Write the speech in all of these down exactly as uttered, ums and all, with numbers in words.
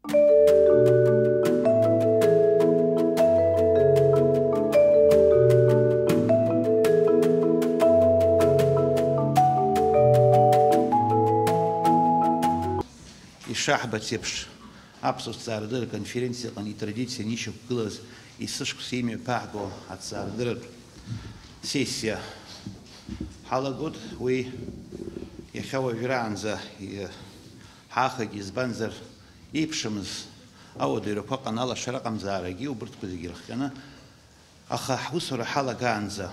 Шахбатепш абсолютно конференция, они традиции ничего глаз и сышку семьи пахго от сардыр сессия халагуд вы я хава виранза и хахаги из банзер ипшимс аудиро по канала шаракам зараги убрт кузигирхана аха хусура халаганза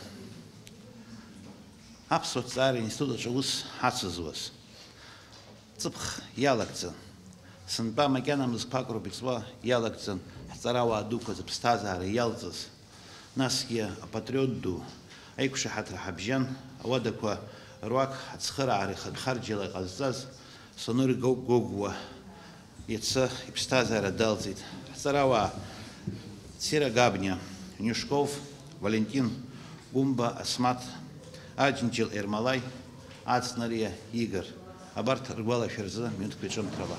абсолютно институт жус хасузвас цпх ялагца Сынба макянам спакру биксва ялагцан хцарава дука запстазара ялцас наске патриотду айкуша хатра хабжан авадаква руак хцхара ари хадхарджила каззаз сонури гогва яца ипстазара далзит хцарава Сира Габня Нюшков Валентин Гумба Асмат Аджинчил Эрмалай Ацнария Игорь Абарт Ргвала Ферза Минут Печом Трава.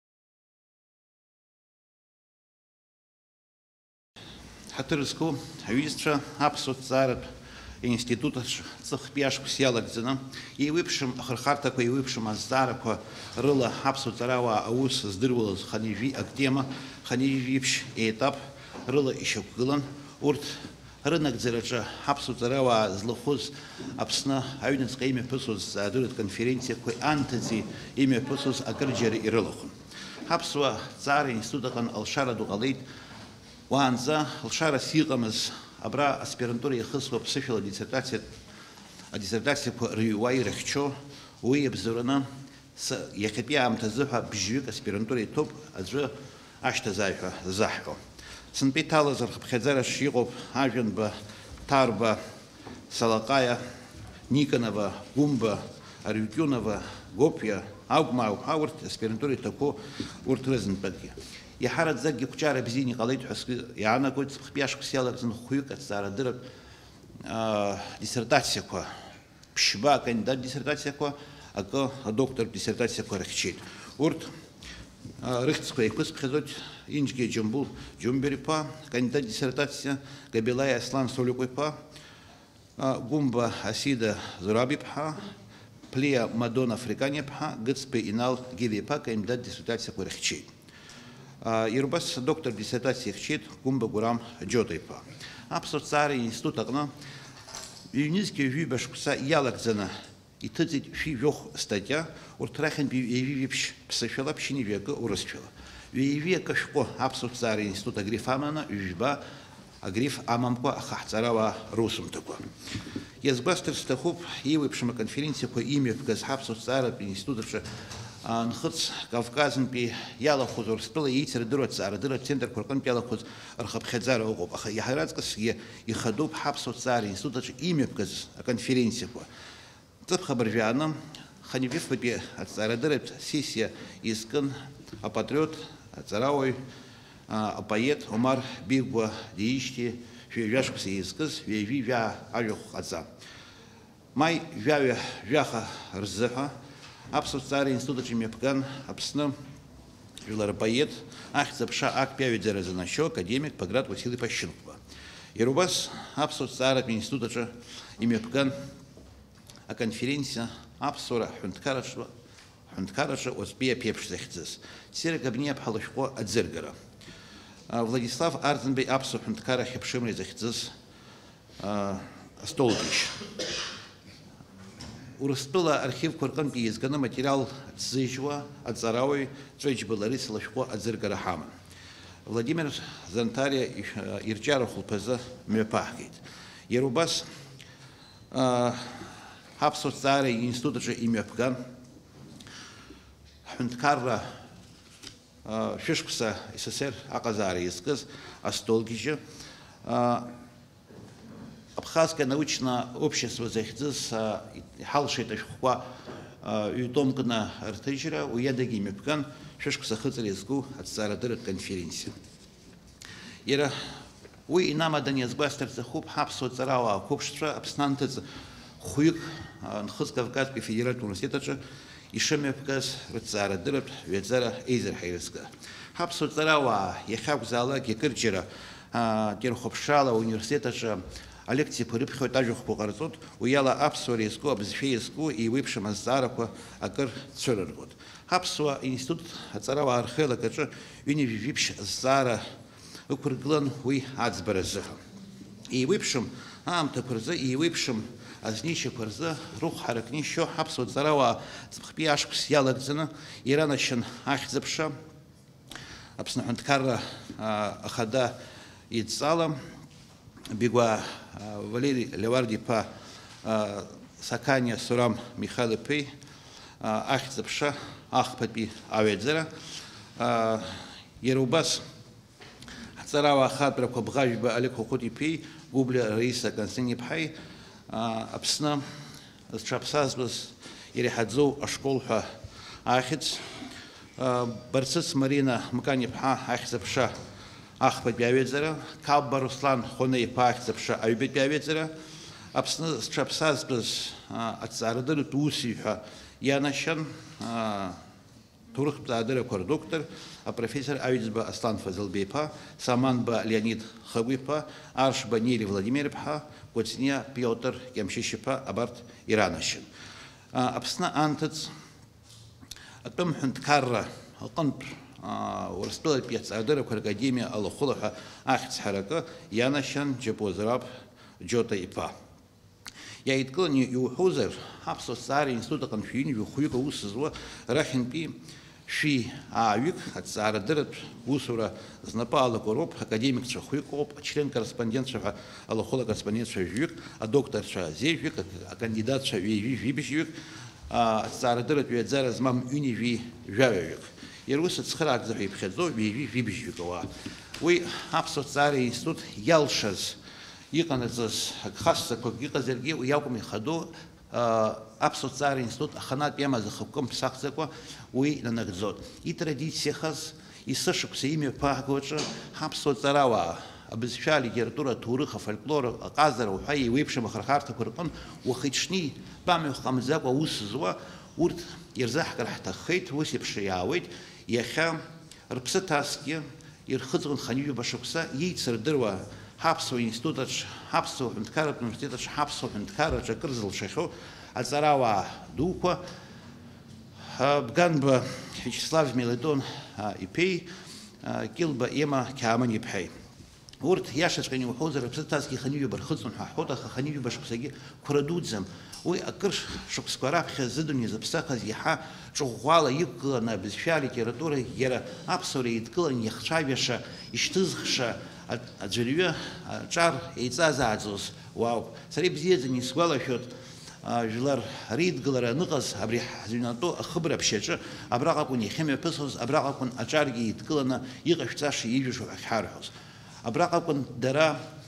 Хатырску Вистра Апсут Царат Института Цахпяшку Сялагзина и выпшим Хархартаку и выпшим Аздараку Рыла Апсут Царава Аус сдырвала Ханижи Актема Ханиживш и этап Рыла еще Кылан Урт рынок Дзераджа Апсут Царава Злохоз Апсна Аюнинское имя Пусус Задурит конференция Кой Антази имя Пусус Акарджери и Рылохун Апсуа Цар Институтакан Алшара Дугалейт Уанза Алшара Сигамыз Абра аспирантура яхысва псифила диссертация, а диссертация по Риуай Рехчо, уебзурана с Якипия Амтазуха Бжюк аспирантура топ, аджу Аштазайха Захко. Санпитала Зархабхедзара Шигов, Аженба, Тарба, Салакая, Никонова, Гумба, Арютюнова, Гопья, Аугмау, Хауарт, аспирантура Токо, Уртрезенбадги. Я харад заги кучара бзини қалайт хаски яна кот хпяшку сялак зн хуйк от сара дырок диссертация ко пшба кандидат диссертация ко ако доктор диссертация ко рахчит урт рыхтское кус хезот инжге джумбул джумберипа кандидат диссертация габилая аслан солюкойпа гумба асида зурабипха плея мадона африканепха гцпе инал гивипа кандидат диссертация ко рахчит Ирбас доктор диссертации хчит Гумба Гурам Джотайпа. Абсоциарий институт агна юнийский вибашкуса ялакзена и тыцить фивёх статья уртрахен бививипш псофила пщини века уросчила. Вивека шко абсоциарий института грифамана вижба а гриф амамко ахахцарава русум такой. Езбастер стахуп и выпшима конференция по имя в газхабсоциарий института Нхыц Кавказын пи яла хузур спила яйцер дырот цара дырот центр куркан пяла хуз архаб хедзара огоб аха яхарадскас е и хадуб хабсу цари институт имя вказ конференция по тып хабарвянам ханивив пи от цара дырот сессия искан а патриот царавой а поэт Омар Бигва деишти вяшкус исказ вяви вя авюх отца май вя вяха рзаха Абсоциарий института Чемепган, Абсна, Виларбоед, Ахцапша, Ак Пявидзера Занащо, академик Паград Василий Пащенкова. Ирубас, Абсоциарий института Чемепган, а конференция Абсора Хунткараша, Хунткараша, Оспия Пепшзехцес, Серегабния Пхалышко Адзергара. Владислав Арзенбей Абсо Хунткара Хепшимри Захцес Столбич. Урыстыла архив Курканки изгана материал Цзыжва, Ацаравой, Цвейч Беларис, Лашко, Адзергарахама. Владимир Зантария Ирчаров Хулпеза Мепахгит. Ерубас Хабсоцарий института же имя Пган, Хунткарра Шишкуса СССР Аказари исказ, Астолгича. Абхазское научное общество захидзис халшит ашхуа ютомкана артыжра уядаги мепкан шишку сахыцарезгу от сарадыр конференции. Ира уй инама данезбастер захуб хапсо царава копштра абснантец хуйк нхыз Кавказский федеральный университет ишымҩаԥгаз рыҭҵаарадырратә ҩаӡара еизырҳаирызга. Ҳаԥсуа ҵарауаа иахьакәзаалак икырџьара ҭирхәаԥшрала ауниверситет аҿы алекциақәа рыԥхьоит, ажәахәқәа ҟарҵоит, уи ала аԥсуара иазку, абызшәа иазку еиуеиԥшым азҵаарақәа акыр цәырыргоит. Ҳаԥсуа институт аҵарауаа рхеилак аҿы ҩынҩажәижәиԥшь азҵаара ықәыргылан уи аӡбара азыҳәан. Еиуеиԥшым аамҭақәа рзы, еиуеиԥшым азнеишьақәа рзы рухә ҳаракны ишьо ҳаԥсуа ҵарауаа ҵыԥхтәи ашықәс иалагӡаны иранашьын ахьӡ-аԥша Аԥсны Аҳәынҭқарра Ахада идҵала Бигәа Валери Леуард-иԥа Саканиа Сурам Михаил-иԥеи ахьӡ-аԥша ахԥатәи аҩаӡара иара убас ҳҵарауаа ахатәрақәа Бӷажәба Олег Хәыхәыт-иԥеи Гәыблиа Раиса Константин-иԥҳаи Аԥсны зҽаԥсазтәыз иреиҳаӡоу ашкол ҳәа ахьӡ Барцыц Марина Мкан-иԥҳа ахьӡ-аԥша ахԥатәи аҩаӡара, Калба Руслан Хәонеи-иԥа ахьӡ-аԥша аҩбатәи аҩаӡара, Аԥсны зҽаԥсазтәыз аҭҵаарадырратә усуҩ-ҳәа ианашьан ҭоурыхтә ҭҵаарадыррақәа рдоктор апрофессор Аҩӡба Аслан Фазылбеи-иԥа, Саманба Леонид Хагәи-иԥа, Аршба Нели Владимир-иԥҳа, Кәыҵниа Пиотр Кьамшьышь-иԥа абарҭ иранашьан. Аԥсны анҭыҵ атәым ҳәынҭқарра аҟынтә Урыстәылатәи аҭҵаарадыррақәа ракадемиа алахәыла ҳәа ахьӡ ҳаракы ианашьан Џьапуазраб Џьота-иԥа. Иааидкыланы иуҳәозар, ҳаԥсуа зҵааратә институт аҟынтә шәҩынҩажәи хәҩык аус зуа рахьынтәи шәи-ааҩык аҭҵаарадырратә усура знапы алаку роуп, академикцәа хәҩык ауп, ачлен-корреспондентцәа ҳәа алахәыла корреспондентцәа жәҩык, адокторцәа зежәҩык, акандидатцәа ҩеижәи-жәибжьҩык, аҭҵаарадырратә ҩаӡара змам ҩынҩажәи жәаҩаҩык. Иара ус ацхыраагӡа ҳәа иԥхьаӡо ҩеижәи-жәибжьҩык ауаа. Уи аԥсуа зҵааратә институт иалшаз иҟанаҵаз агхасҵақәак иҟазаргьы уи иакәым ихадоу аԥсуа зҵааратә институт аханатә иамаз ахықәкы ԥсахӡакәа уи нанагӡоит. Итрадициахаз есышықәса имҩаԥааго аҿы ҳаԥсуа ҵарауаа абызшәа, алитература, аҭоурых, афольклор, аҟазара уҳәа еиуеиԥшым ахырхарҭақәа рҟынтә уахи-ҽни тәамҩа ҟамҵакәа аус зуа урҭ ирзаҳкыр ҳҭаххеит, ус еиԥш иаауеит. Иахьа рыԥсы ҭазкгьы ирхыҵуан ханҩыба шықәса иеицырдыруа ҳаԥсуа институтаҿ, ҳаԥсуа ҳәынҭқарратә университетаҿ, ҳаԥсуа ҳәынҭқарраҿ акыр зылшахьоу аҵарауаа дуқәа Бганба Вячеслав Мелитон-иԥеи, Килба Ема Қьааман-иԥҳаи. Урҭ иашаҵәҟьаны иуҳәозар, рыԥсы ҭазкгьы ханҩыба рхыҵуан ҳәа ҳҳәоит, аха ханҩыба шықәсагьы қәра дуӡӡам. Уи акыр шықәсқәа раԥхьа зыдунеи зыԥсахыз иаҳа ҿыӷәӷәала иқәгыланы абызшәа, алитература иара аԥсуара еидкыланы иахцәажәаша, ишьҭызхша аӡәырҩы аҿар еиҵазааӡоз уаауп. Сара ибзиаӡаны исгәалашәоит жәлар реидгылара аныҟаз абри ҳзыҩнатәоу ахыбраԥшьи аҿы абраҟа акәын иахьымҩаԥысуаз, абраҟа акәын аҿаргьы еидкыланы иҟашәҵаша иижәышо ҳәа ахьҳарҳәоз. Абраҟа акәын дара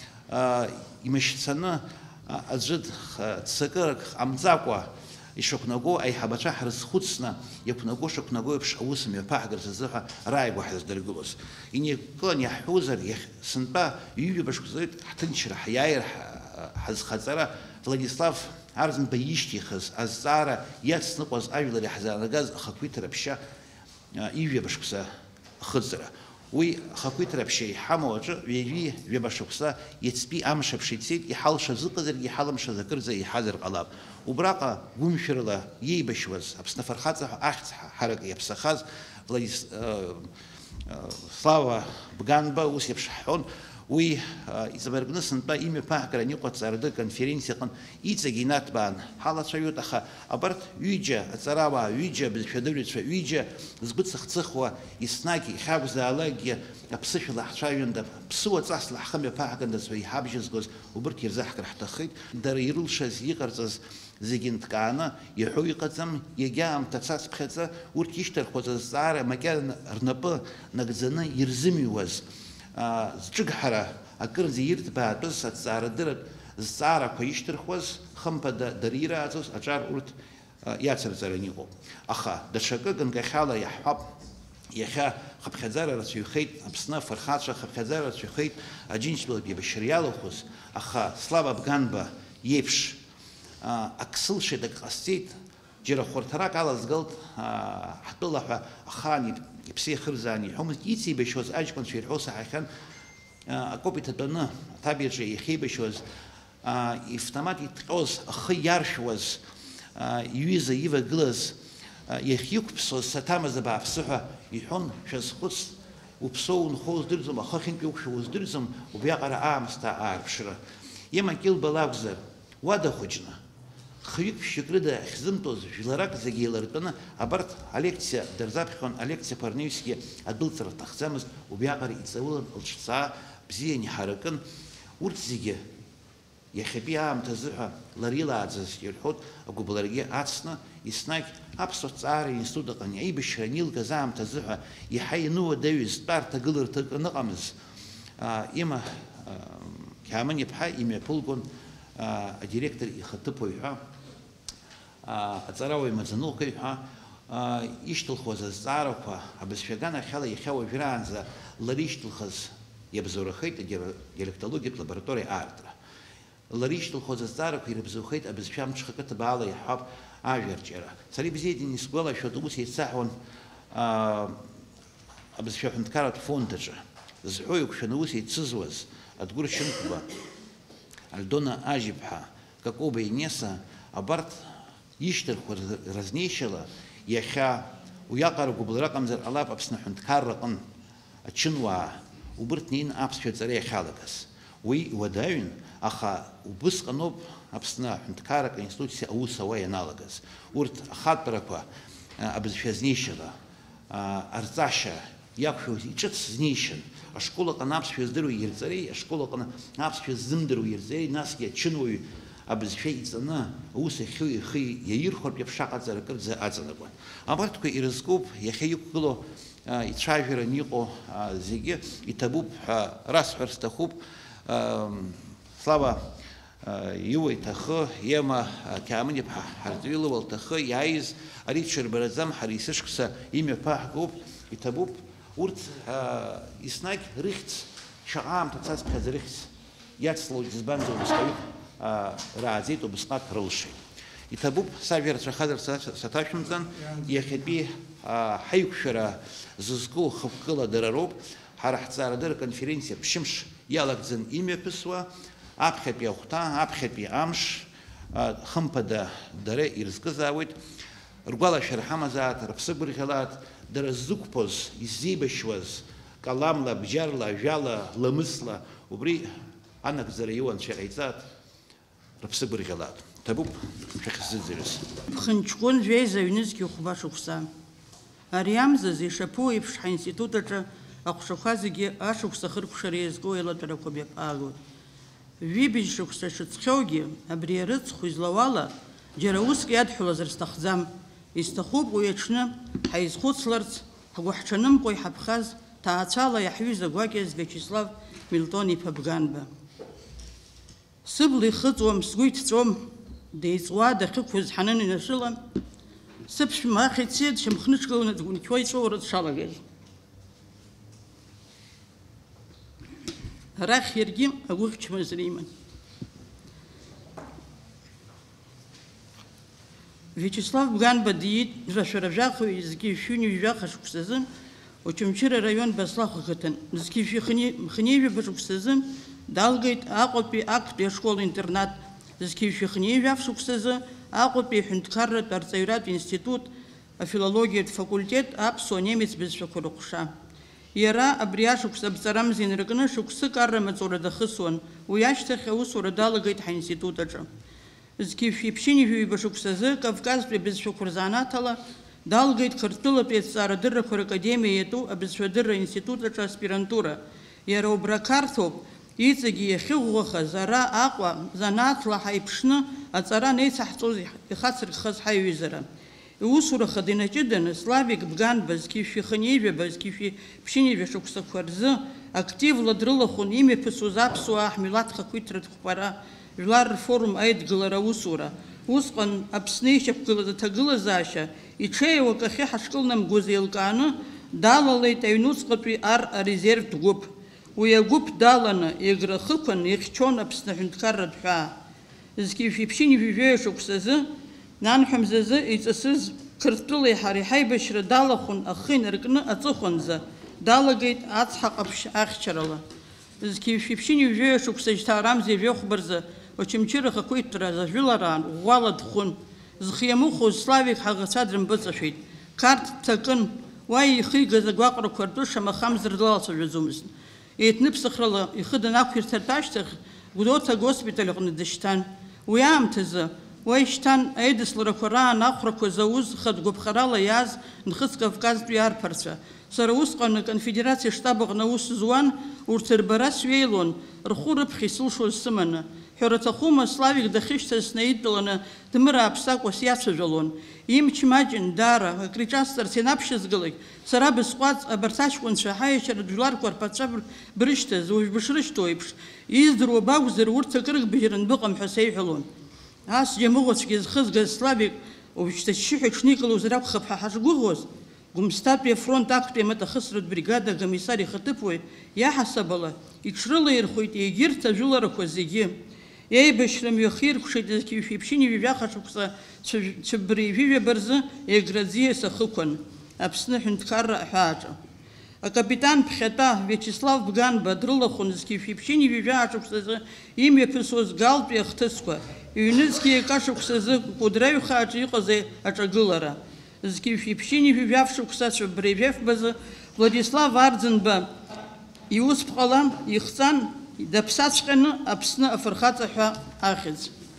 имашьцаны аӡәы ццакырак ҟамҵакәа ишақәнаго аиҳабацәа ҳрызхәыцны иақәнаго шақәнаго еиԥш аус мҩаԥаагарц азыҳәа рааигәа ҳаздыргылоз. Иникылан иаҳҳәозар, сынтәа ҩҩба шықәсаҟа ҳҭынчра, ҳиааира, ҳазхаҵара Владислав Арзынба ишьҭихыз азҵаара иацныҟәаз ажәлар иаҳзаанагаз ахақәиҭра-ԥшьа ижәҩба шықәса ахыҵра. Уи ахақәиҭра-ԥшьа иҳамоу аҿы ҩажәи-жәаба шықәса иацтәи амш-аԥша ицеит, иҳалшаз ыҟазаргьы иҳалымшаз акырӡа иҳазар ҟалап. Убраҟа гәымшәарала иеибашьуаз Аԥсны афырхаҵа ахьӡ ҳарак иаԥсахаз Слава Бганба ус еиԥш ҳҳәон, уи иҵабыргны сынтәа имҩаԥаагаран иҟоу аҭҵаарадырратә конференциа аҟны иҵегь инаҭбаан ҳалацәажәоит, аха абарҭ ҩыџьа аҵарауаа, ҩыџьа абызшәадырҩцәа, ҩыџьа згәы цыхцыхуа еснагь иахьакәзаалакгьы аԥсышәала ҳцәажәанда, ԥсыуа ҵасла ҳхымҩаԥаагандаз ҳәа иҳабжьазгоз убырҭ ирзаҳкыр ҳҭаххеит. Дара ирылшаз, иҟарҵаз зегьы нҭкааны иҳәоу иҟаӡам, егьа аамҭа цацԥхьаӡа урҭ ишьҭархәаз азҵаара макьана рнапы нагӡаны ирзымҩуаз зҿыгҳара акырӡа ирҭбаатәыз аҭҵаарадырратә зҵаарақәа ишьҭырхуаз хымԥада дара ирааӡоз аҿар урҭ иацырҵараны иҟоуп. Аха даҽакы ганкахьала иаҳҳәап, иахьа хыԥхьаӡара рацәаҩхеит, Аԥсны афырхацәа хыԥхьаӡара рацәаҩхеит, Аџьынџьтәылатә еибашьра иалахәыз, аха Слава Бганба иеиԥш ак сылшеит, ак ҟасҵеит, џьара хәарҭарак алазгалт ҳтәыла ахаан иԥсы иахырзаан иҳәомызт, иҵеибашьуаз аҷкәынцәа ирҳәо саҳахьан, акоуп иҭатәаны аҭабиаҿы иахьеибашьуаз, иавтомат иҭҟьоз, ахы иаршәуаз, иҩыза ивагылаз, иахьиқәԥсоз саҭамыз абааԥсы ҳәа иҳәон, шәазхәыц, уԥсоу унхоу уздырӡом, ахы ахьынтәи уқәшәо уздырӡом, убриаҟара аамсҭа аарԥшра. Имак илбало акәзар, уадахәыҷны, хҩык ԥшьҩык рыда ахьзымтәоз жәларак зегьы еилартәаны, абарҭ алекциа дырзаԥхьон, алекциақәа рнаҩсгьы адәылҵра рҭахӡамызт, убриаҟара иҵаулан, лҿцаа бзиан иҳаракын, урҭ зегьы иахьатәи аамҭазы ҳәа лара илааӡаз ирҳәоит, агәыбларагьы ацны, еснагь аԥсуа ҭҵаара институт аҟны аибашьра анилгаз аамҭазы ҳәа иаҳа иануадаҩыз тәарҭа гыларҭак аныҟамыз, има Қьааман-иԥҳа имҩаԥылгон адиректор ихаҭыԥуаҩ ҳәа, аҵарауаҩ маӡаныҟәгаҩ ҳәа ишьҭылхуаз азҵаарақәа абызшәаганахьала иахьа уажәраанӡа лара ишьҭылхыз иабзоурахеит адиалектологиатә лабораториа аартра. Лара ишьҭылхуаз азҵаарақәа ирыбзоухеит абызшәа амҽха кыҭыбаала иаҳҳәап ажәарҿиара. Сара ибзиаӡаны исгәалашәоит, ус еицаҳауан абызшәа аҳәынҭқарратә фондаҿы зҳәо иқәшәаны ус еицызуаз Адгәыр Шьынқәба, Альдона Ажь-иԥҳа, Какоба Инеса, абарҭ ишьҭырхәа разнеишьала иахьа уиаҟара гәыблра аҟамзар ҟалап Аԥсны аҳәынҭқарра аҟны ачынуаа убырҭ неины аԥсшәа ҵара иахьалагаз. Уи уадаҩын, аха убысҟан ауп Аԥсны аҳәынҭқарратә институциа аус ауа ианалагаз. Урҭ ахатәрақәа абызшәа знеишьала, арҵашьа иақәшәоз иҿыц знеишьан, ашкол аҟны аԥсшәа здыруа ирҵареи, ашкол аҟны аԥсшәа ззымдыруа ирҵареи, насгьы ачынуаҩ абызшәа иҵаны аус ахьы ихы иаирхәартә иаԥшаҟаҵара кырӡа аҵанакуан. Абарҭқәа ирызкуп, иахьа иқәгыло ицәажәаран иҟоу зегьы иҭабуп ҳәа расҳәар сҭахуп. Слава иуа иҭахы, Ема Қьааман-иԥҳа Ҳарҵаҩылова лҭахы иааиз ари дшырбараӡам ҳара есышықәса имҩаԥаҳгоуп, иҭабуп. Урҭ еснагь рыхьӡ, шаҟа аамҭа цазԥхьаӡа рыхьӡ иацлоит, избанзар убасҟаҩык рааӡеит, убасҟак рылшеит. Иҭабуп сажәарацәахазар саҭашәымҵан, иахьатәи ҳаиқәшәара зызку хықәкыла дара роуп, ҳара ҳҵаарадырра конференциа ԥшьымш иалагӡан имҩаԥысуа, аԥхьатәи ахәҭа, аԥхьатәи амш, хымԥада дара ирызкызаауеит, ргәалашәара ҳамазаат, рыԥсы гәырӷьалаат, дара ззықәԥоз, иззеибашьуаз, каламла, бџьарла, ажәала, ламысла, убри анагӡара иуанцәа ҟаиҵаат, рыԥсы гәырӷьалаат. Ҭабуп шәахьзыӡырҩыз. Ԥхынҷкәын жәеиза аҩнызқьи хәба шықәса. Ари амзаз ишаԥу еиԥш ҳаинститут аҿы аҟәшақәа зегьы ашықәса хыркәшара иазку еилатәарақәа мҩаԥаагоит. Ҩыбжь шықәса шыҵхьоугьы, абри арыцхә излауала, џьара уск иадҳәалазар сҭахӡам. Исҭахуп уи аҽны ҳаизхәыцларц, ҳгәаҳҽанымкәа иҳаԥхаз ҭаацәала иаҳҩыз агәакьаз Виачеслав Милтон-иԥа Бганба. Сыбла ихыҵуам, сгәы иҭҵәом, деиҵуа дахьықәыз ҳанын инашыла, сыԥшәма ахь ицеит, шьамхныҽгыланы дгәынқьуа иҵәуара дшалагаз. Арахь иаргьы агәыхьчмазара иман. Виачеслав Бганба диит, рашәаражәаха изки шәҩни жәаха шықәсазы, Очамчыра район Баслахә ақыҭан, зқьи мхнеижәаба шықәсазы далгеит Аҟәатәи актәи ашкол-интернат, зқьи шәихнеижәаф шықәсазы Аҟәатәи аҳәынҭқарратә арҵаҩратә институт, афилологиатә факультет аԥсуа немец бызшәақәа рыҟәша. Иара абри ашықәс аԥҵарамза инаркны шықәсык аррамаҵура дахысуан, уи ашьҭахь аусура далагеит ҳаинститут аҿы. Зқьи шәиԥшьынижәаҩба шықәсазы Кавказтәи абызшәақәа рзаанаҭала далгеит Қырҭтәылатәи аҭҵаарадыррақәа ракадемиа иатәу абызшәадырра институт аҿы аспирантура. Иара убра қарҭоуп иҵегьы иахьыӷәӷәахаз ара Аҟәа занааҭла ҳаиԥшны аҵара неицаҳҵоз ихацыркхаз ҳаиҩызара. Иусура хада инаҷыданы Славик Бганба зқьи шәихнеижәаба, зқьи шәиԥшьынижәа шықәсақәа рзы активла дрылахәын имҩаԥысуаз аԥсуаа ҳмилаҭ хақәиҭтәратә қәпара жәлар рфорум аидгылара аусура. Усҟан Аԥсны ишьақәгылаз аҭагылазаашьа иҽеиуа кахьы ҳашкылнамгоз еилкааны далалеит аҩнуҵҟатәи ар арезервтә гәыԥ. Уи агәыԥ даланы егра хықәан ихьчон Аԥсны аҳәынҭқарратә ҳәаа. Зқьи шәиԥшьынижәаҩа шықәсазы Нанҳәамзазы иҵасыз Қырҭтәылеи ҳареи ҳаибашьра далахәын ахы инаркны аҵыхәанӡа далагеит ацҳа ҟаԥшь ахьчарала. Зқьышәиԥшьыни жәҩа шықәса шьҭаарамзи жәохәбарзы очамчыра хақәиҭтәра ажәылараан ӷәӷәала дхәын. Зхы иамыхәоз Славик ҳаӷацәа дрымпыҵашәеит. Қарҭ дҭакын, уа ихигаз агәаҟрақәа ртәы шамахамзар длалацәажәаӡомызт. Еиҭныԥсахрала ихы данақәирҭартә ашьҭахь Гәдоуҭа агоспиталь аҟны дышьҭан. Уи аамҭазы уа ишьҭан аидысларақәа раан ахәрақәа зауз хатәгәаԥхарала иааз Нхыҵ Кавказтәи арԥарцәа. Сара усҟан аконфедерациа штаб аҟны аус зуан, урҭ рбара сҩеилон, рхәы рыԥхьа исылшоз сыманы. Ҳәара Славик дахьышьҭаз снаидтәаланы дмыраа ԥсакәа сиацәажәалон. Имч маҷын даара акриҿасҵарц ианаԥшьызгалак, сара бысҟәаҵ абарҭ аҷкәынцәа ҳаиашьаратә жәларқәа рԥацәа брышьҭаз, уажә бышрышьҭоу еиԥш, издыруа бакәзар урҭ акрыгбыжьран быҟам ҳәа сеиҳәалон. Ас џьамыӷәацәгьа зхызгаз Славик уажәшьҭа ашьшьыҳәа иҽникылозар акәхап ҳәа ҳашгәыӷуаз. Гәымсҭатәи афронт актәи амаҭахысратә бригада акомиссар ихаҭыԥуаҩ иаҳасабала иҽрылаирхәеит егьырҭ ажәыларақәа зегьы. Еибашьра мҩахиркәшеит зқьышәиԥшьыни жәаха шықәса цәыббыреи жәижәаба рзы Еграӡиас ахықәан, Аԥсны Аҳәынҭқарра аҳәааҿы. Акапитан ԥхьатәа Виачеслав Бганба дрылахәын зқьышәиԥшьыни жәижәаа шықәсазы имҩаԥысуаз галтәи ахҭысқәа, иҩнызқьи еика шықәсазы Кәыдраҩ хааҿы иҟаз аҿагылара. Зқьышәиԥшьыни жәижәаф шықәса цәыббыреи жәеифбазы Владислав Арӡынба иусԥҟала ихҵан даԥсаҵәҟьаны Аԥсны афырхаҵа ҳәа ахьӡ.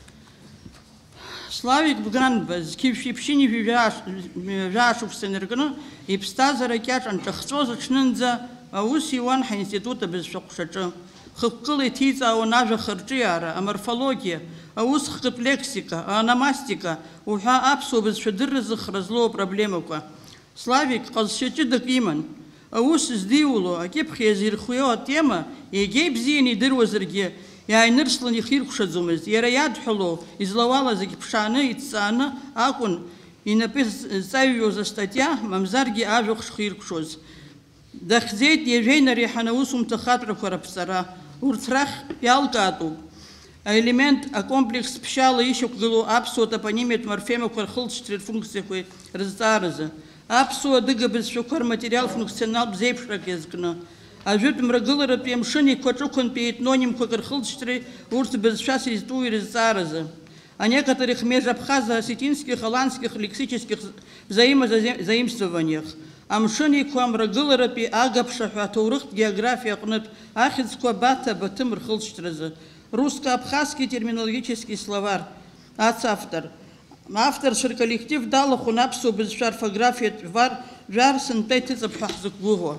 Славик Бганба зқьышәиԥшьыни жәижәаа шықәса инаркны иԥсҭазаара кьаҿ анҿахҵәоз аҽнынӡа аус иуан ҳаинститут абызшәа ҟәшаҿы. Хықәкыла иҭиҵаауан ажәа харҿиаара, аморфологиа, аус хкытә лексика, аономастика, уҳәа аԥсуа бызшәа дырразы хра злоу апроблемақәа. Славик ҟазшьа ҷыдак иман. Аус здиуло, акьыԥхь иазирхио атема егьа ибзианы идыруазаргьы иааинырслан ихиркәшаӡомызт. Иара иадҳәало, излауала зегь ԥшааны, иҭҵааны акәын инапы зҵаҩҩуаз астатиа, мамзаргьы ажәахә шхиркәшоз. Дахьӡеит иажәеинара иаҳаны аусумҭа хатәрақәа раԥҵара. Урҭ рахь иалкаатәуп аелемент акомплекс ԥшьаала ишьақәгылоу аԥсуа топонимиатә морфемақәа рхылҵшьҭреи рфункциақәеи рызҵааразы. Аԥсуа адыга бызшәақәа рматериал функционал бзеиԥшрак иазкны. Ажәытә мрагыларатәи амшын еиқәаҿықәантәи етнонимқәак рхылҵшьҭреи урҭ бызшәас изтәу ирызҵааразы. О некоторых межабхазо-осетинских, голландских лексических взаимозаимствованиях. Амшын еиқәа мрагыларатәи агаԥша ҳәа аҭоурыхтә географиа аҟнытә ахьӡқәа Бата, Батым рхылҵшьҭразы. Русско-абхазский терминологический словарь. Ацавтор. Авторцәа коллектив далахәын аԥсуа бызшәа орфографиатә жәар сынтәа иҭыҵып ҳәа ҳзықәгәыӷуа.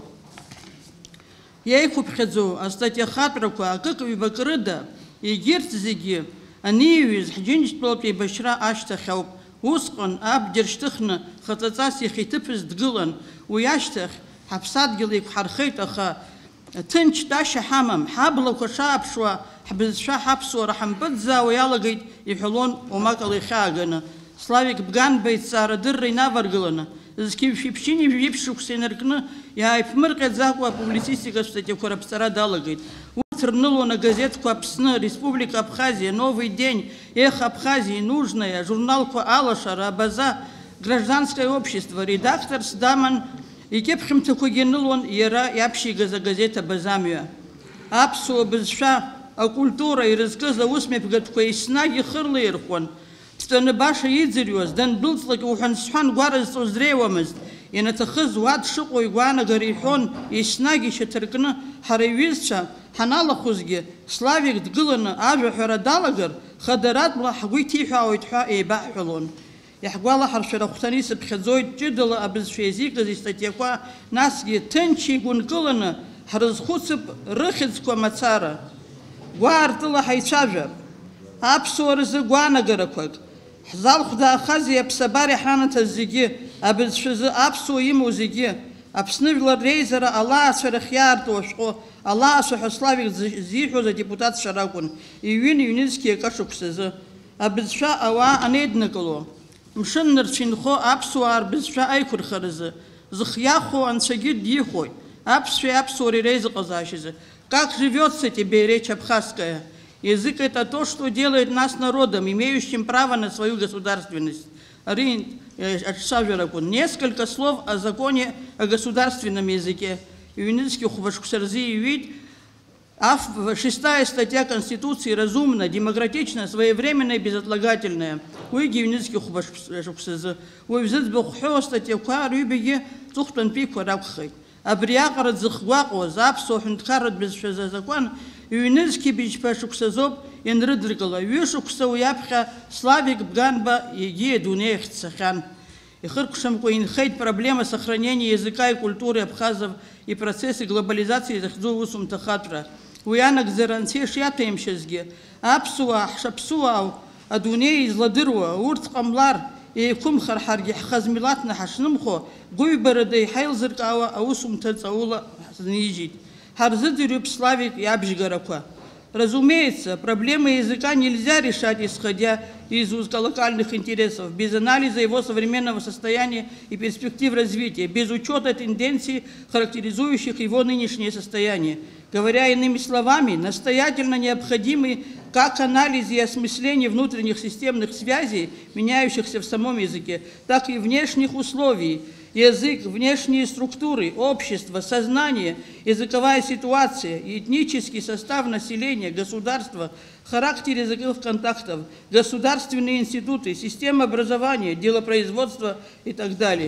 Иеиқәыԥхьаӡоу астатиахатәрақәа акык-ҩбак рыда егьырҭ зегьы аниҩыз ҳџьынџьтәылатә еибашьра ашьҭахь ауп. Усҟан абџьар шьҭыхны хаҵаҵас иахьиҭыԥыз дгылан. Уи ашьҭахь ҳаԥсадгьыл еиқәҳархеит, аха ҭынч тәашьа ҳамам, ҳаблақәа шааԥшуа ҳбызшәа ҳаԥсуара ҳампыҵӡаауа иалагеит иҳәалон омакала ихьааганы. Славик Бганба иҭҵаарадырра инаваргыланы, зқьышәиԥшьыни жәиԥшь шықәса инаркны иааиԥмырҟьаӡакәа апублицистикатә статиақәа раԥҵара далагеит. Урҭ рнылон агазеҭқәа Аԥсны, Республика Абхазия, Новый день, Эх Абхазии, Нужная, журналқәа Алашара, Абаза, Гражданское общество, редакторс даман икьыԥхьымҭақәагьы нылон иара иаԥшьигаз агазеҭ Абазамҩа. Аԥсуа бызшәа акультура ирызкыз аусмҩаԥгатәқәа еснагь ихырлаирхәон. Дтәаны баша иӡырҩуаз, дандәылҵлак уҳәан-сҳәан гәаразҵо зреиуамызт. Ианаҭахыз уа дшыҟоу игәаанагара иҳәон, еснагь ишьаҭаркны ҳара иҩызцәа ҳаналахәызгьы Славик дгыланы ажәаҳәара далагар, хадаратәла ҳгәы иҭиҳәаауеит ҳәа еибаҳҳәалон. Иаҳгәалаҳаршәар ахәҭаны исыԥхьаӡоит ҷыдала абызшәа иазикыз истатиақәа, насгьы ҭынч игәынкыланы ҳрызхәыцып рыхьӡқәа мацара. Гәаартыла ҳаицәажәап. Аԥсуа рзы гәаанагарақәак. Ҳзалхәдаахази аԥсабареи ҳанаҭаз зегьы, абызшәазы аԥсуа имоу зегьы, Аԥсны жәлар реизара алаацәарахь иаарту ашәҟәы, алаацәа ҳәа Славик зиҳәоз адепутатцәа ракәын, иҩын иҩнызқьи еика шықәсазы. Абызшәа ауаа анеиднакыло, мшын нырцә инхо аԥсуаа рбызшәа аиқәырхаразы, зыхиахо анцәагьы дихоит, аԥсшәеи аԥсуареи реизыҟазаашьазы. Как живется тебе речь абхазская? Язык – это то, что делает нас народом, имеющим право на свою государственность. Несколько слов о законе о государственном языке. Юнитский хубашксерзи вид. Шестая статья Конституции разумно, демократично, своевременная и безотлагательная. Уйги юнитский хубашксерзи. Уйвзит буххо статья куа рюбеги тухтан пик варакхай. Абриакарат захвако запсо хунткарат безшеза закон. Юнитский бичпашксерзоб инрыдргала. Вишукса уяпха славик бганба еги дунех цахан. И хыркушамку инхейт проблема сохранения языка и культуры абхазов и процессы глобализации захзувусум тахатра. Уянак зерансе шятаем шезге. Апсуа, шапсуа, адуней изладырва, урт камлар, и кум хархарги хазмилат на хашнымхо, гуйбарадей хайлзыркава, аусум тацаула снижит. Харзыдырюб славик и абжигараква. Разумеется, проблемы языка нельзя решать, исходя из узколокальных интересов, без анализа его современного состояния и перспектив развития, без учета тенденций, характеризующих его нынешнее состояние. Говоря иными словами, настоятельно необходимы как анализ и осмысление внутренних системных связей, меняющихся в самом языке, так и внешних условий. Язык, внешние структуры, общество, сознание, языковая ситуация, этнический состав населения, государства, характер языковых контактов, государственные институты, система образования, делопроизводства и так далее.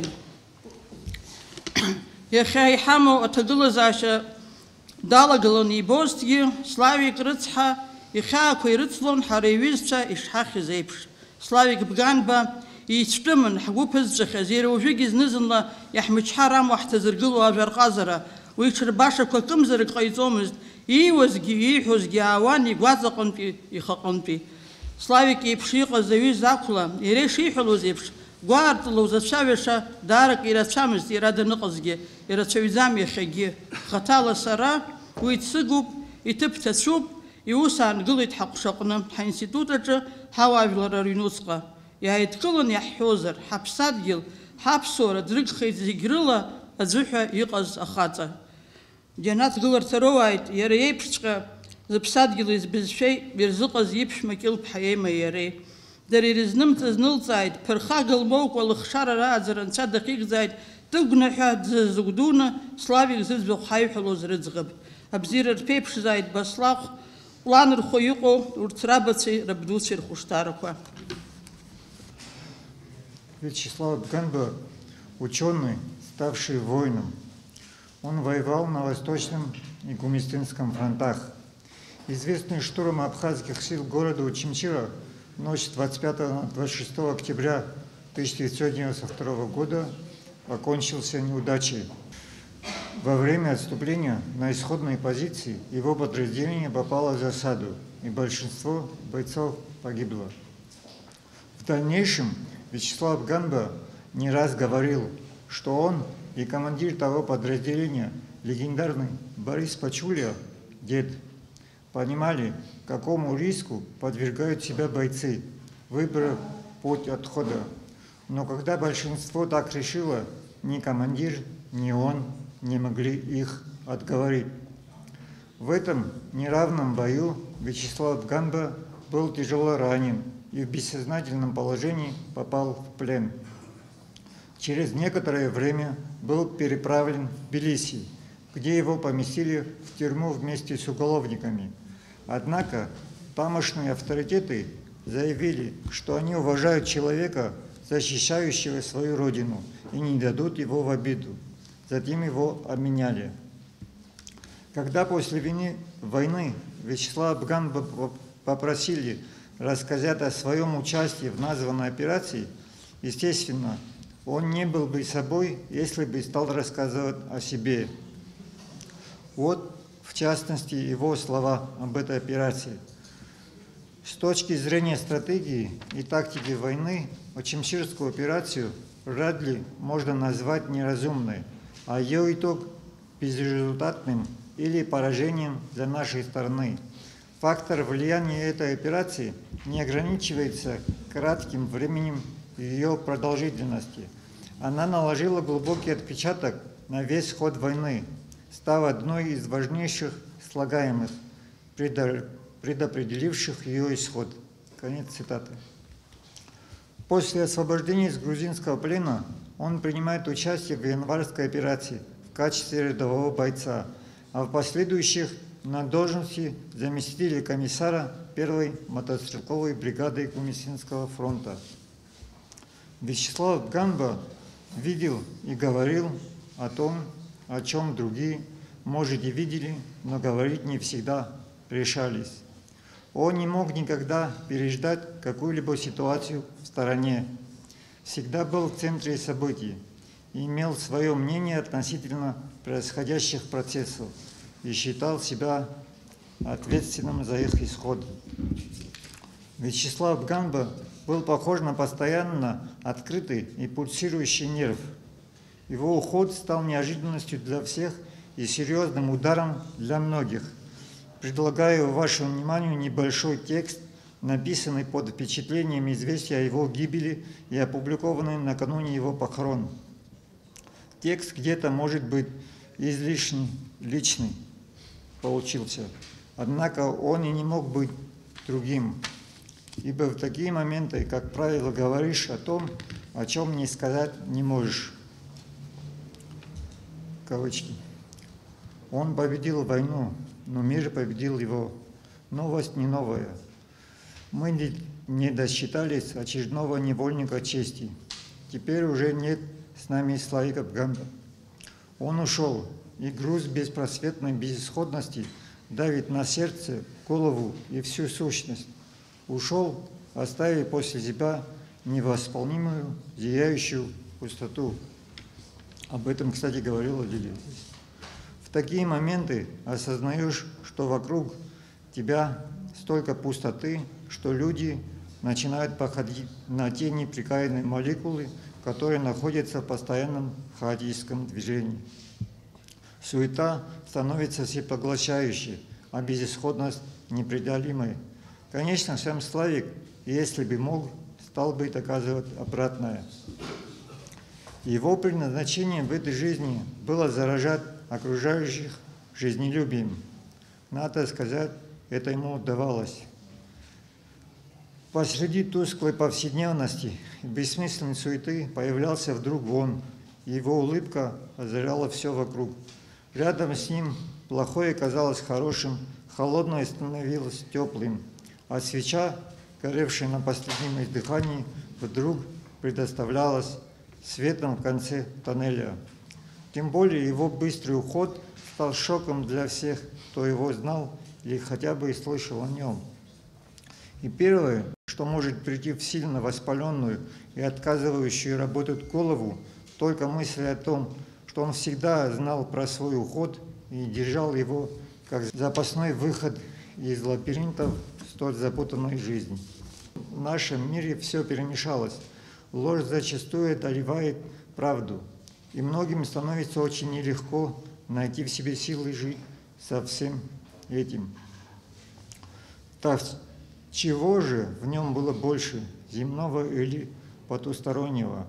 Яхайхаму атагылазаша далагалон ибостги, славик рыцха, ихаакой рыцлон харевизца ишхахи зейпш. Славик бганба, и стрымын хгупыз джахазира ужиги знызынла яхмычхарам вахтазыргылу ажарқазара уйчырбашаққа кымзырық қайцомыз иуазги ихузги ауан игуазаҟынтәи ихаҟынтәи Славик еиԥш иҟаз аҩыза ақәла иара ишиҳәалоз еиԥш гәаартыла узацәажәаша даарак ирацәамызт иара даныҟазгьы ирацәаҩӡам иахьагьы хаҭала сара уи дсыгуп иҭыԥ ҭацәуп иус аангылеит ҳаҟәшаҟны ҳаинститут аҿы ҳауаажәлар рыҩнуҵҟа Иааидкылан иаҳҳәозар, ҳаԥсадгьыл, ҳаԥсуара дрыгхеит зегь рыла аӡәыҳәа иҟаз ахаҵа. Џьанаҭ гыларҭа роуааит, иара иеиԥшҵәҟьа зыԥсадгьыл избызшәеи ирзыҟаз иԥшәма Кьылԥҳа еимеи иареи. Дара ирызнымҵыз нылҵааит, ԥырхага лмоукәа лыхшара рааӡара анцәа дахьигӡааит, тыгәнаҳәа дзызгәдуны Славик зыӡбахә ҳаиҳәалоз рыӡӷаб. Абзиара рԥеиԥшзааит Баслахә, ҟәлан рхәы иҟоу урҭ рабацәеи рабдуцәеи рхәышҭаарақәа. Вячеслав Бганба – ученый, ставший воином. Он воевал на Восточном и Гумистинском фронтах. Известный штурм абхазских сил города Учимчира в ночь с двадцать пятого на двадцать шестое октября тысяча девятьсот девяносто второго года окончился неудачей. Во время отступления на исходные позиции его подразделение попало в засаду, и большинство бойцов погибло. В дальнейшем Вячеслав Бганба не раз говорил, что он и командир того подразделения, легендарный Борис Пачуля, дед, понимали, какому риску подвергают себя бойцы, выбрав путь отхода. Но когда большинство так решило, ни командир, ни он не могли их отговорить. В этом неравном бою Вячеслав Бганба был тяжело ранен и в бессознательном положении попал в плен. Через некоторое время был переправлен в Тбилиси, где его поместили в тюрьму вместе с уголовниками. Однако тамошние авторитеты заявили, что они уважают человека, защищающего свою родину, и не дадут его в обиду. Затем его обменяли. Когда после войны Вячеслава Бганба попросили рассказать о своем участии в названной операции, естественно, он не был бы собой, если бы стал рассказывать о себе. Вот, в частности, его слова об этой операции. С точки зрения стратегии и тактики войны, Очимчирскую операцию вряд ли можно назвать неразумной, а ее итог безрезультатным или поражением для нашей стороны. Фактор влияния этой операции не ограничивается кратким временем ее продолжительности. Она наложила глубокий отпечаток на весь ход войны, став одной из важнейших слагаемых, предопределивших ее исход. Конец цитаты. После освобождения из грузинского плена он принимает участие в январской операции в качестве рядового бойца, а в последующих на должности заместителя комиссара первой мотострелковой бригады Гумистинского фронта. Вячеслав Ганба видел и говорил о том, о чем другие, может, и видели, но говорить не всегда решались. Он не мог никогда переждать какую-либо ситуацию в стороне, всегда был в центре событий и имел свое мнение относительно происходящих процессов и считал себя ответственным за их исход. Вячеслав Ганба был похож на постоянно открытый и пульсирующий нерв. Его уход стал неожиданностью для всех и серьезным ударом для многих. Предлагаю вашему вниманию небольшой текст, написанный под впечатлением известия о его гибели и опубликованный накануне его похорон. Текст где-то может быть излишне личный получился, однако он и не мог быть другим, ибо в такие моменты, как правило, говоришь о том, о чем не сказать не можешь. Кавычки. Он победил войну, но мир победил его. Новость не новая. Мы не досчитались очередного невольника чести. Теперь уже нет с нами Славика Ганба. Он ушел, и груз беспросветной безысходности давит на сердце, голову и всю сущность. Ушел, оставив после себя невосполнимую, зияющую пустоту. Об этом, кстати, говорила Лилия. В такие моменты осознаешь, что вокруг тебя столько пустоты, что люди начинают походить на те непрекаянные молекулы, которые находятся в постоянном хаотическом движении. Суета становится всепоглощающей, а безысходность непреодолимой. Конечно, сам Славик, если бы мог, стал бы доказывать обратное. Его предназначение в этой жизни было заражать окружающих жизнелюбием. Надо сказать, это ему удавалось. Посреди тусклой повседневности и бессмысленной суеты появлялся вдруг он, и его улыбка озаряла все вокруг. Рядом с ним плохое казалось хорошим, холодное становилось теплым, а свеча, горевшая на последнем издыхании, вдруг предоставлялась светом в конце тоннеля. Тем более его быстрый уход стал шоком для всех, кто его знал или хотя бы и слышал о нем. И первое, что может прийти в сильно воспаленную и отказывающую работать голову, только мысль о том, что он всегда знал про свой уход и держал его как запасной выход из лабиринтов столь запутанной жизни. В нашем мире все перемешалось. Ложь зачастую одолевает правду, и многим становится очень нелегко найти в себе силы жить со всем этим. Так чего же в нем было больше, земного или потустороннего?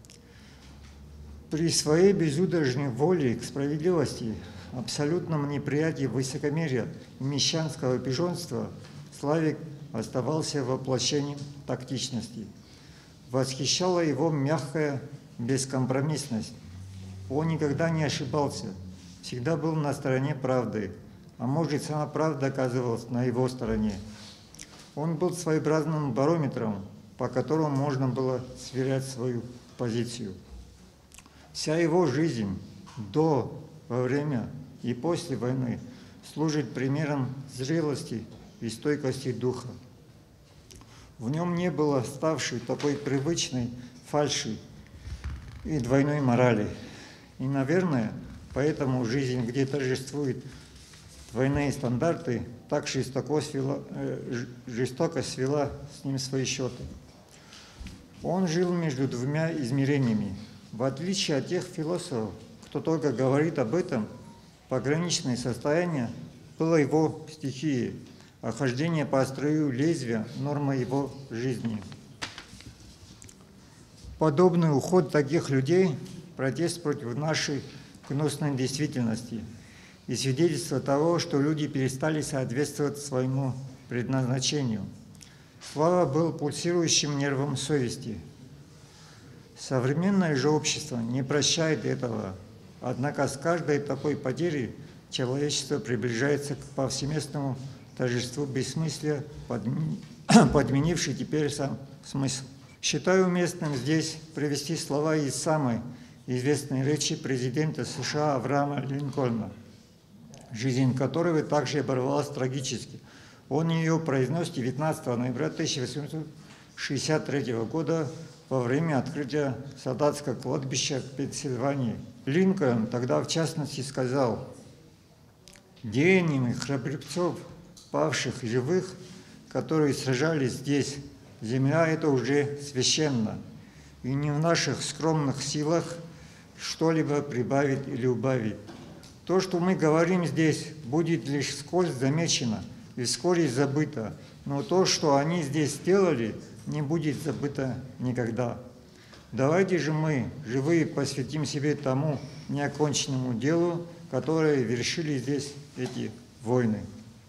При своей безудержной воле к справедливости, абсолютном неприятии высокомерия и мещанского пижонства Славик оставался воплощением тактичности. Восхищала его мягкая бескомпромиссность. Он никогда не ошибался, всегда был на стороне правды, а может, сама правда оказывалась на его стороне. Он был своеобразным барометром, по которому можно было сверять свою позицию. Вся его жизнь до, во время и после войны служит примером зрелости и стойкости духа. В нем не было ставшей такой привычной фальши и двойной морали. И, наверное, поэтому жизнь, где торжествует двойные стандарты, так жестоко свела, э, жестоко свела с ним свои счеты. Он жил между двумя измерениями. В отличие от тех философов, кто только говорит об этом, пограничное состояние было его стихией, а хождение по острию лезвия – норма его жизни. Подобный уход таких людей – протест против нашей гнусной действительности и свидетельство того, что люди перестали соответствовать своему предназначению. Слава был пульсирующим нервом совести, Современное же общество не прощает этого. Однако с каждой такой потерей человечество приближается к повсеместному торжеству бессмыслия, подменивший теперь сам смысл. Считаю уместным здесь привести слова из самой известной речи президента США Авраама Линкольна, жизнь которого также оборвалась трагически. Он ее произнес девятнадцатого ноября тысяча восемьсот шестьдесят третьего года во время открытия солдатского кладбища в Пенсильвании. Линкольн тогда в частности сказал: «Деяниями храбрецов, павших и живых, которые сражались здесь, земля эта уже священна, и не в наших скромных силах что-либо прибавить или убавить. То, что мы говорим здесь, будет лишь вскользь замечено и вскоре забыто, но то, что они здесь сделали, не будет забыто никогда. Давайте же мы, живые, посвятим себе тому неоконченному делу, которое вершили здесь эти войны».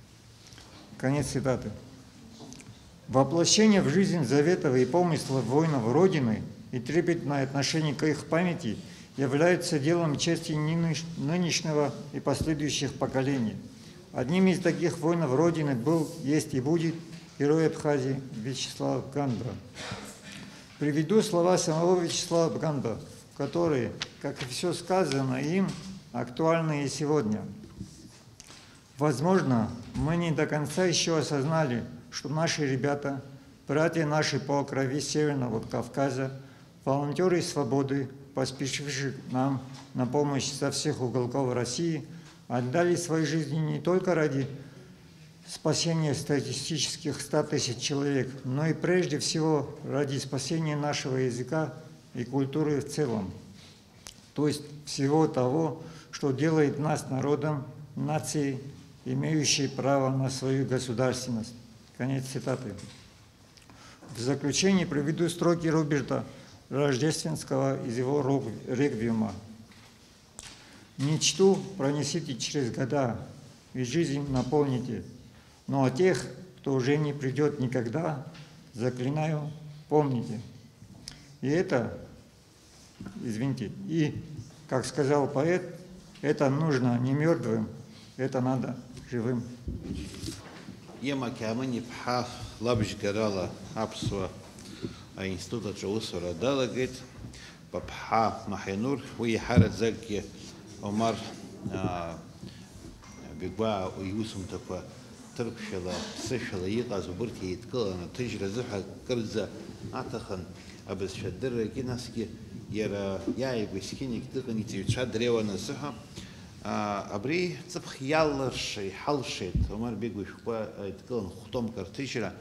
Конец цитаты. Воплощение в жизнь заветов и помыслов воинов Родины и трепетное отношение к их памяти является делом чести нынешнего и последующих поколений. Одним из таких воинов Родины был, есть и будет герой Абхазии Вячеслав Ганда. Приведу слова самого Вячеслава Ганда, которые, как и все сказано им, актуальны и сегодня. Возможно, мы не до конца еще осознали, что наши ребята, братья наши по крови Северного Кавказа, волонтеры свободы, поспешившие нам на помощь со всех уголков России, отдали свои жизни не только ради спасения статистических ста тысяч человек, но и прежде всего ради спасения нашего языка и культуры в целом. То есть всего того, что делает нас народом, нацией, имеющей право на свою государственность. Конец цитаты. В заключение приведу строки Роберта Рождественского из его реквиема. «Мечту пронесите через года, и жизнь наполните, но о тех, кто уже не придет никогда, заклинаю, помните». И это, извините, и, как сказал поэт, это нужно не мертвым, это надо живым. Ема кямани пха лабж гарала апсва института чоусора далагет папха махенур уи харат заки Омар бигба уюсум таква тыркшала сышала иqaz убырти иткалана тыжра зыха кырза атахан абыз шаддыр кинаски яра яйгвискиник тыгани тивча древана зыха абри цыпх ялларши халшит Омар бигу шпа иткалан хутом картышра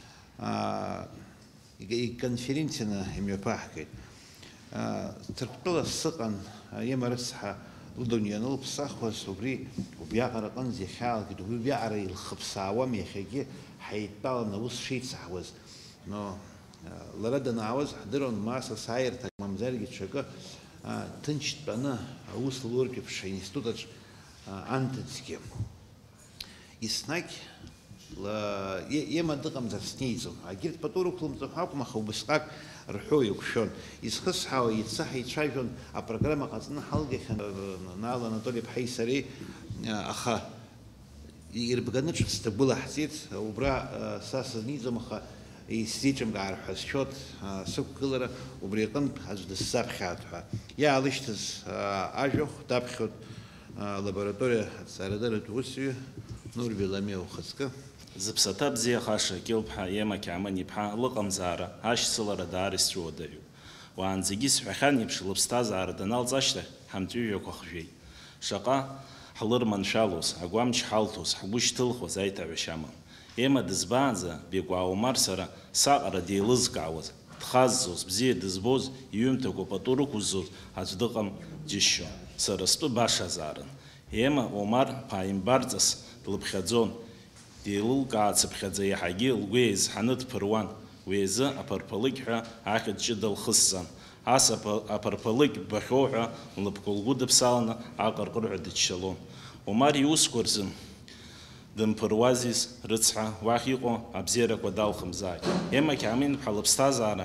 и конференция имя пахкет тырктала сыкан ямарсха الدنيا نلب صخوس وبري وبيعرى قنزي خال كده وبيعرى الخبصة وميخيجي حيتباع نوص شيء صحوز نو لردنا عاوز حضرون ماسة ساير تك ممزارجي شكا تنشت بنا وصل ورقي في شيء نستودج أنتسكي يسناك لا يما دقم زرسنيزم أجرت بطورو كلهم زحاكم أخو بسقاك رحوا يكشون يسخصها ويتصح يتشايفون البرنامج قصنا حلقة نال أناطولي بحيسري أخا يربقناش استقبل حسيت وبرا ساس نيزم أخا يستيجم قاعد حسشوت سوق كلره وبريقن حزد السر خاتها يا علشتز أجوخ تابخد لابوراتوريا سردر توسي نور بلامي وخسكه زبسطاب زي خاشة كيوبها يما كعمان يبها لقم زارة هاش سلرة دارس شو دايو وعن زجيس حخان يبش لبستا زارة دنال زاشته همتيو يكوخجي شقا حلر من شالوس عقوامش حالتوس حبوش تلخو زايتا وشامل يما دزبانزا بيقوا مرسرة ساقرة دي لزق عوز تخزوس بزي دزبوز يومتكو بطورك وزوز هتدقم جيشو سرستو باشا زارن يما عمر باين بارزس لبخزون ديلو قاعد سبخزة يحاجي الويز حنت بروان ويزا أبربليكها عقد جد الخصان عس أبربليك بحوها ولبكل جود بسالنا عقر قرعة الشلون وماري يوسكورزم دم بروازيس رتصحة واحيقو أبزيرك ودال خمزاي يما كامين بحلب ستازارا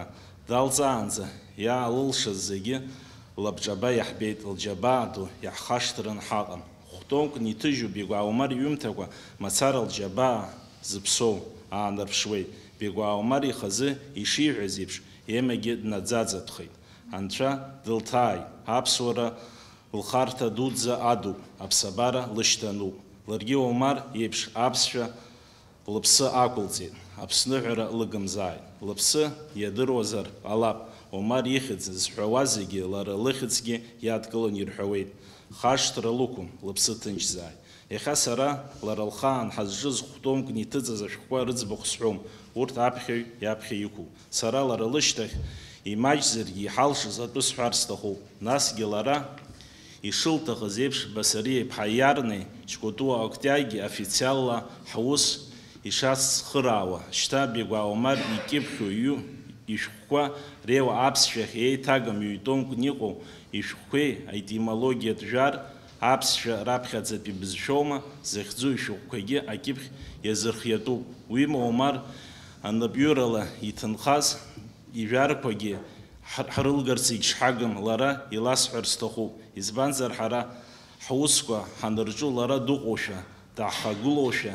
далҵаанӡа иаалылшаз зегьы лабҿаба иаҳбеит, лџьабаа ду иаҳхашҭрын ҳаҟам. Хәтомкны иҭыжьу Бигәаа Омар иҩымҭақәа мацара лџьабаа зыԥсоу аанарԥшуеит. Бигәаа Омар ихазы ишиҳәаз еиԥш емагьы днаӡаӡатәхеит. Анцәа дылҭааит, аԥсуара лхарҭа дуӡӡа адуп, аԥсабара лышьҭануп. Ларгьы Омар еиԥш аԥсшәа лыԥсы ақәылҵеит, аԥсныҳәара лыгымзааит. Лыԥсы иадыруазар ҟалап, Омар ихьӡ зҳәауа зегьы лара лыхьӡгьы иадкыланы ирҳәауеит. Хашҭра лықәым, лыԥсы ҭынчзааит. Иахьа сара лара лхаан ҳазҿыз Хәтомкны иҭыҵыз ашәҟәқәа рыӡбахә сҳәом, урҭ аԥхьаҩ иаԥхьа иқәуп. Сара лара лышьҭахь имаҷзаргьы иҳалшыз атәы сҳәар сҭахуп. Насгьы лара ишылҭахыз еиԥш Басариа-иԥҳа Иарнеи Ҷкәытуа Октиагьы официалла ҳус ишацхыраауа, шьҭа Бигәаа Омар икьыԥхьу ҩу ишәҟәқәа реиуа аԥсшәахь еиҭагам ҩ-томкны иҟоу ишәҟәқәеи аетимологиатә жәар аԥсшәа раԥхьаӡатәи бызшәоума, захьӡу ишәҟәқәагьы акьыԥхь иазырхиатәуп. Уима Омар анапҩырала иҭынхаз ижәарқәагьы ҳрылгарц егьшҳагым, лара иласҳәар сҭахуп. Избанзар ҳара ҳусқәа ҳанырҿу лара дыҟоушәа, даҳхагылоушәа,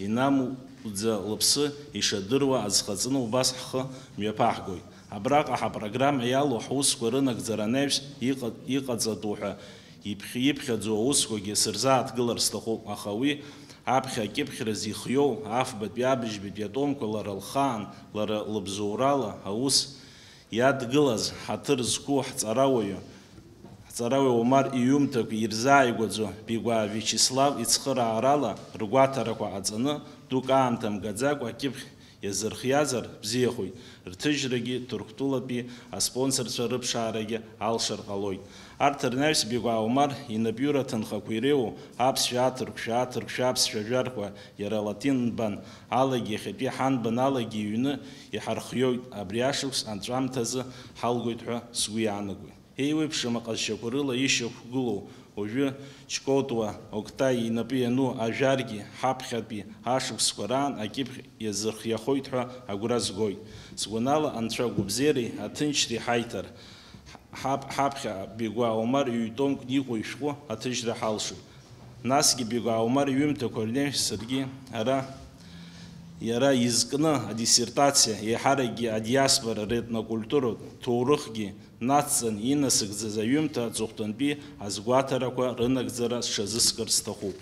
инамуӡа лыԥсы ишадыруа азхаҵаны убас ҳхы мҩаԥаҳгоит. Абраҟа ҳапрограмма иалоу ҳусқәа рынагӡара анаҩс иҟаҵатәу ҳәа иԥхьаӡоу аусқәагьы сырзааҭгылар сҭахуп, аха уи аԥхьа акьыԥхьраз ихиоу афбатәи абыжьбатәи атомқәа лара лхаан, лара лыбзоурала аус иадгылаз ҳаҭыр зқәу ҳҵарауаҩы ҳҵарауаҩ Омар иҩымҭақәа ирзааигәаӡо Бигәаа Виачеслав ицхыраарала ргәаҭарақәа ҟаҵаны дук аамҭа мгаӡакәа акьыԥхь иазырхиазар бзиахоит. Рҭыжьрагьы Ҭырқәтәылатәи аспонсорцәа рыԥшаарагьы алшар ҟалоит. Арҭ рнаҩс Бигәаа Омар инапҩыра ҭынхақәа иреиуоу аԥсшәа, аҭырқәшәа, аҭырқәшәа аԥсшәа жәарқәа иара латинбан алагьы иахьатәи ҳанбан алагьы иҩны иҳархиоит. Абри ашықәс анҵәамҭазы ҳалгоит ҳәа сгәы иаанагоит. Еиуеиԥшым аҟазшьақәа рыла ишьақәгылоу уажәы Ҷкәытуа Октаи инапы иану ажәаргьы ҳаԥхьатәи ашықәсқәа раан акьыԥхь иазырхиахоит ҳәа агәра згоит. Сгәанала Анцәа агәабзиареи аҭынчреи ҳаиҭар, ҳаԥхьа Бигәаа Омар ҩ-томкны иҟоу ишәҟәы аҭыжьра ҳалшоит. Насгьы Бигәаа Омар иҩымҭақәа рнеиԥш саргьы ара иара изкны адиссертациа еиҳаракгьы адиаспора ретнокультуратә ҭоурыхгьы нацҵан инасыгӡаз аҩымҭа аҵыхәтәантәи азгәаҭарақәа рынагӡара сҽазыскыр сҭахуп.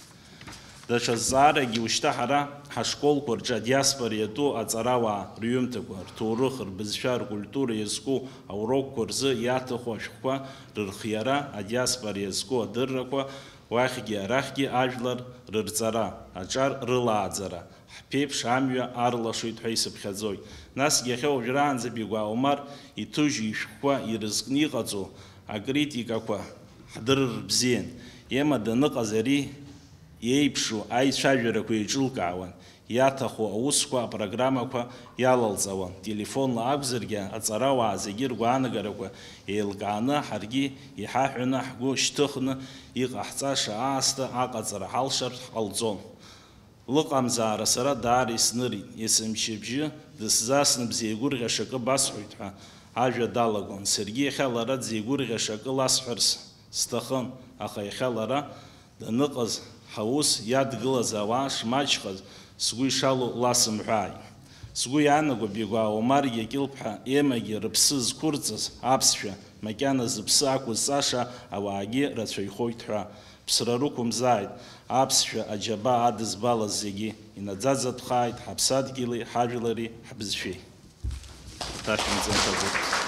Даҽа зҵааракгьы ушьҭа ҳара ҳашколқәа рҿы адиаспора иатәу аҵарауаа рҩымҭақәа, рҭоурых, рбызшәа, ркультура иазку аурокқәа рзы иаҭаху ашәҟәқәа рырхиара, адиаспора иазку адыррақәа, уахьгьы арахьгьы ажәлар рырҵара, аҿар рылааӡара, ҳԥеиԥш амҩа арлашоит ҳәа исыԥхьаӡоит. Насгьы иахьа уажәраанӡа Бигәаа Омар иҭыжьу ишәҟәқәа ирызкны иҟаҵоу акритикақәа ҳдырыр бзиан. Ема даныҟаз ари еиԥшу аицәажәарақәа еиҿылкаауан, иаҭаху аусқәа, апрограммақәа иалалҵауан. Телефонла акәзаргьы аҵарауаа зегьы ргәаанагарақәа еилкааны ҳаргьы иҳаҳәаны ҳгәы шьҭыхны иҟаҳҵаша аасҭа аҟаҵара ҳалшар ҟалҵон. Лыҟамзаара сара даара иснырит, есымчыбжьы дысзасны бзеигәырӷьаша акы басҳәоит ҳәа ажәа далагон. Саргьы иахьа лара дзеигәырӷьаша акы ласҳәарц сҭахын, аха иахьа лара даныҟаз ҳаус иадгылаз ауаа шмаҷхаз сгәы ишалоу ласымҳәааит. Сгәы иаанаго Бигәаа Омаргьы Акьылԥҳа Емагьы рыԥсы зқәырҵаз аԥсшәа макьана зыԥсы ақәызҵаша ауаагьы рацәаҩхоит ҳәа ԥсра рықәымзааит. Аԥсшәа аџьабаа адызбалаз зегьы инаӡаӡатәхааит ҳаԥсадгьыли, ҳажәлари, ҳбызшәеи.